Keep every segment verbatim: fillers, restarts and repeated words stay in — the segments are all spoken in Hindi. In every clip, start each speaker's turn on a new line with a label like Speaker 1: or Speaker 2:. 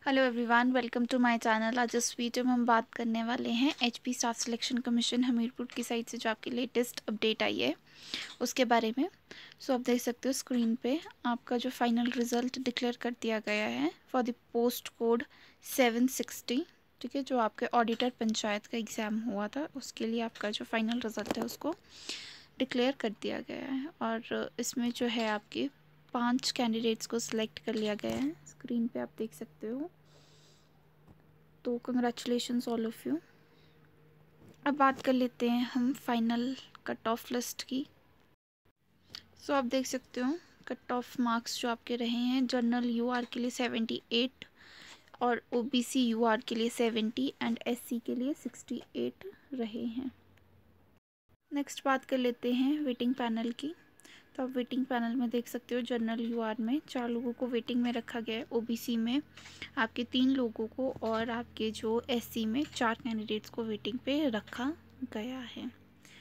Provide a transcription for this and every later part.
Speaker 1: Hello everyone, welcome to my channel. आज इस वीडियो में हम बात करने वाले हैं HP staff selection commission Hamirpur की साइड से जो आपकी लेटेस्ट अपडेट आई है उसके बारे में। सो आप देख सकते हो स्क्रीन पे आपका जो फाइनल रिज़ल्ट डिक्लेयर कर दिया गया है for the post code seven sixty. ठीक है, जो आपके ऑडिटर पंचायत का एग्ज़ाम हुआ था उसके लिए आपका जो फाइनल रिज़ल्ट है उसको डिक्लेयर कर दिया गया है। और इसमें जो है आपके पांच कैंडिडेट्स को सिलेक्ट कर लिया गया है, स्क्रीन पे आप देख सकते हो। तो कंग्रेचुलेशंस ऑल ऑफ़ यू। अब बात कर लेते हैं हम फाइनल कट ऑफ लिस्ट की। सो so, आप देख सकते हो कट ऑफ मार्क्स जो आपके रहे हैं, जनरल यूआर के लिए सेवेंटी एट और ओबीसी यूआर के लिए सेवेंटी एंड एससी के लिए सिक्सटी एट रहे हैं। नेक्स्ट बात कर लेते हैं वेटिंग पैनल की। तो आप वेटिंग पैनल में देख सकते हो जनरल यूआर में चार लोगों को वेटिंग में रखा गया है, ओबीसी में आपके तीन लोगों को और आपके जो एससी में चार कैंडिडेट्स को वेटिंग पे रखा गया है।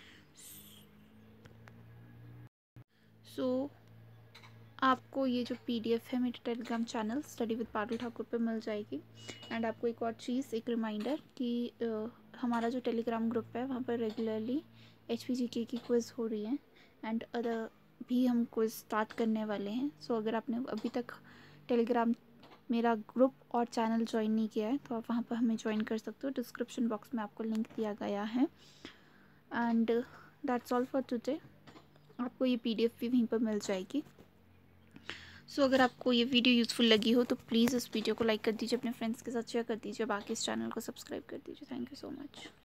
Speaker 1: सो so, आपको ये जो पीडीएफ है मेरे Telegram channel study with Parul Thakur पे मिल जाएगी। एंड आपको एक और चीज़, एक रिमाइंडर कि uh, हमारा जो टेलीग्राम ग्रुप है वहाँ पर रेगुलरली एचपीजीके की क्विज़ हो रही है एंड अदर भी हम क्विज़ स्टार्ट करने वाले हैं। सो so, अगर आपने अभी तक टेलीग्राम मेरा ग्रुप और चैनल ज्वाइन नहीं किया है तो आप वहाँ पर हमें ज्वाइन कर सकते हो। डिस्क्रिप्शन बॉक्स में आपको लिंक दिया गया है। And that's all for today. आपको ये पीडीएफ भी वहीं पर मिल जाएगी। सो so, अगर आपको ये वीडियो यूज़फुल लगी हो तो प्लीज़ इस वीडियो को लाइक कर दीजिए, अपने फ्रेंड्स के साथ शेयर कर दीजिए, बाकी इस चैनल को सब्सक्राइब कर दीजिए। Thank you so much.